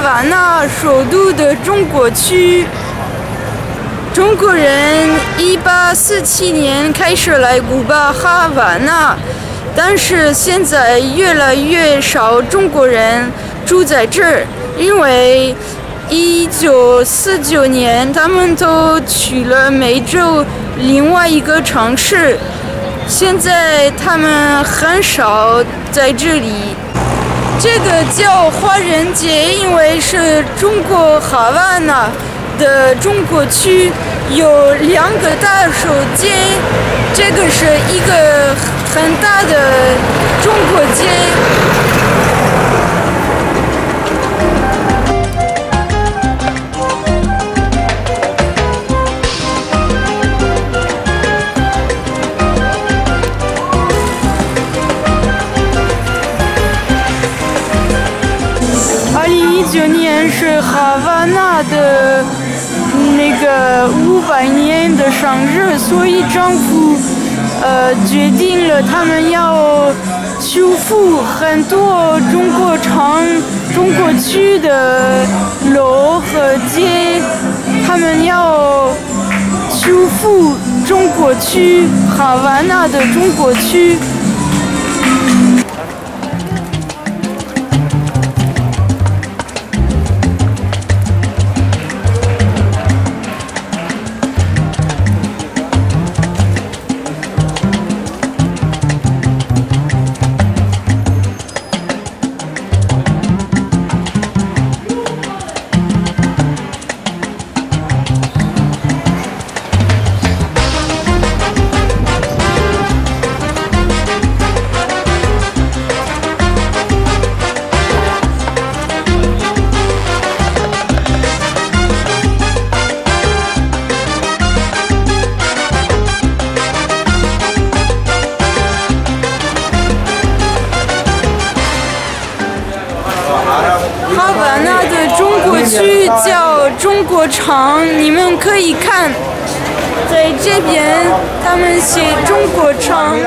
瓦那首都的中国区。中国人1847年开始来古巴哈瓦那，但是现在越来越少中国人住在这儿，因为1949年他们都去了美洲另外一个城市，现在他们很少在这里。这个叫华人街，因为是中国哈瓦那的中国区有2个大手街，这个是一个很大的中国街。2019年是哈瓦那的那个500年的生日，所以政府决定了他们要修复很多中国城、中国区的楼和街，他们要修复中国区哈瓦那的中国区。哈瓦那的中国区叫中国城，你们可以看，在这边他们写中国城。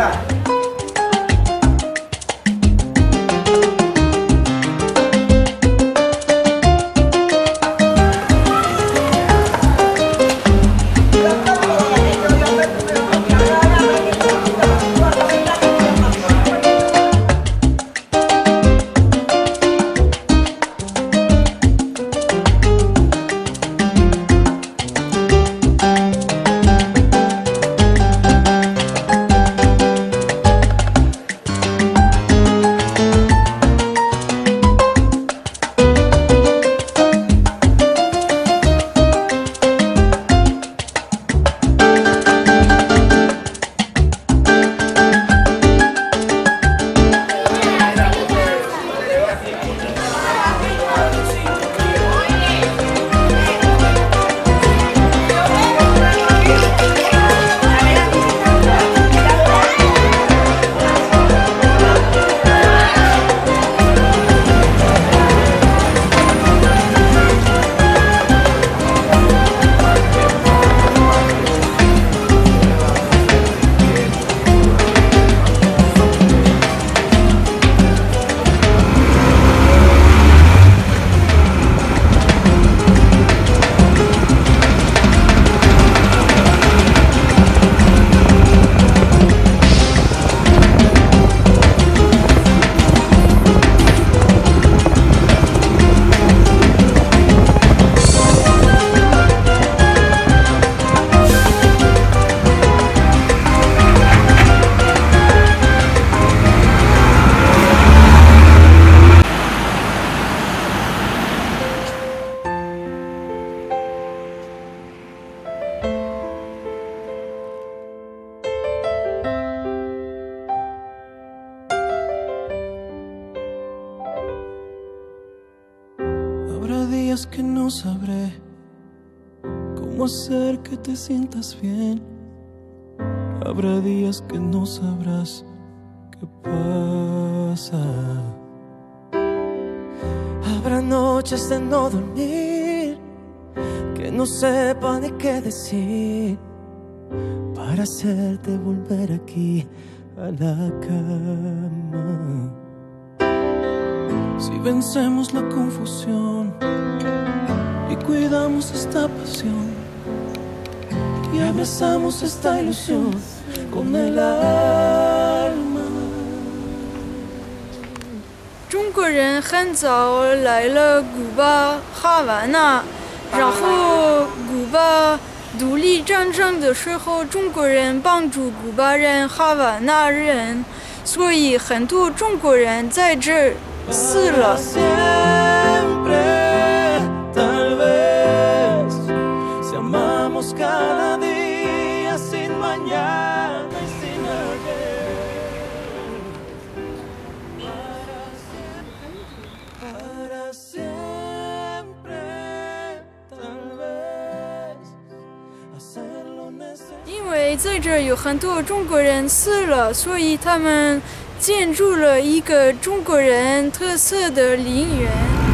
Habrá días que no sabré cómo hacer que te sientas bien. Habrá días que no sabrás qué pasa. Habrá noches de no dormir, que no sepa ni qué decir, para hacerte volver aquí a la cama. Si vencemos la confusión y cuidamos esta pasión y abrazamos esta ilusión con el alma。 中国人很早来了古巴哈瓦那，然后古巴独立战争的时候，中国人帮助古巴人、哈瓦那人，所以很多中国人在这死了。因为在这有很多中国人死了，所以他们建筑了一个中国人特色的陵园。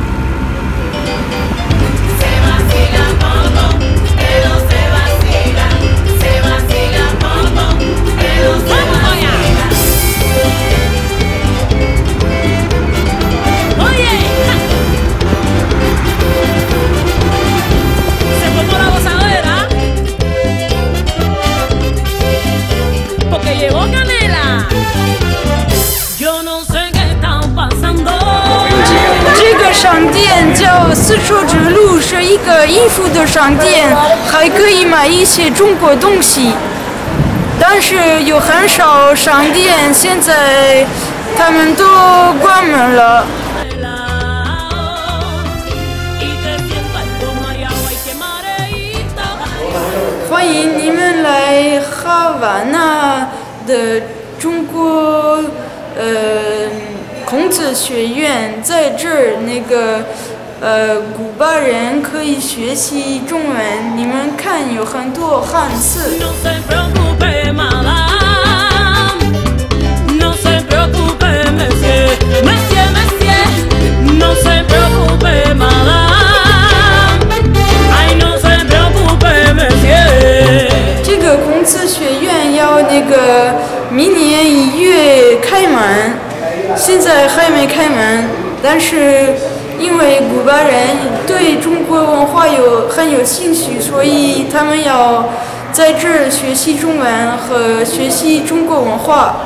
商店叫丝绸之路，是一个衣服的商店，还可以买一些中国东西。但是有很少商店，现在他们都关门了。欢迎你们来哈瓦那的中国孔子学院，在这儿古巴人可以学习中文。你们看，有很多汉字。这个孔子学院要明年1月开门。现在还没开门，但是因为古巴人对中国文化很有兴趣，所以他们要在这儿学习中文和学习中国文化。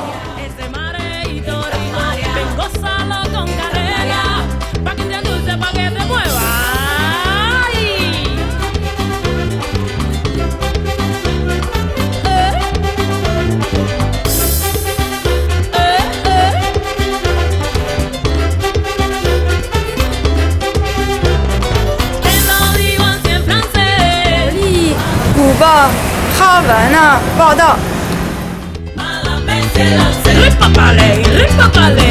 哈瓦那报道。